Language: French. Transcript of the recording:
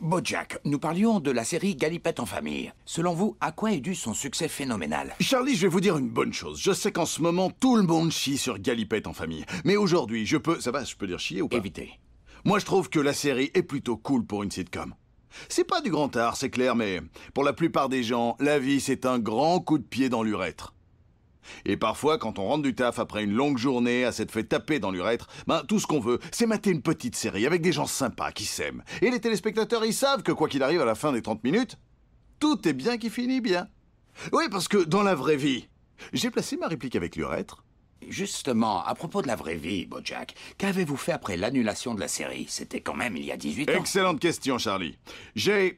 BoJack, nous parlions de la série Galipette en famille. Selon vous, à quoi est dû son succès phénoménal? Charlie, je vais vous dire une bonne chose. Je sais qu'en ce moment, tout le monde chie sur Galipette en famille. Mais aujourd'hui, je peux... Ça va, je peux dire chier ou pas? Évitez. Moi, je trouve que la série est plutôt cool pour une sitcom. C'est pas du grand art, c'est clair, mais pour la plupart des gens, la vie, c'est un grand coup de pied dans l'urètre. Et parfois, quand on rentre du taf après une longue journée, à s'être fait taper dans l'urètre, tout ce qu'on veut, c'est mater une petite série avec des gens sympas qui s'aiment. Et les téléspectateurs, ils savent que quoi qu'il arrive à la fin des 30 minutes, tout est bien qui finit bien. Oui, parce que dans la vraie vie, j'ai placé ma réplique avec l'urètre. Justement, à propos de la vraie vie, BoJack, qu'avez-vous fait après l'annulation de la série? C'était quand même il y a 18 ans. Excellente question, Charlie. J'ai...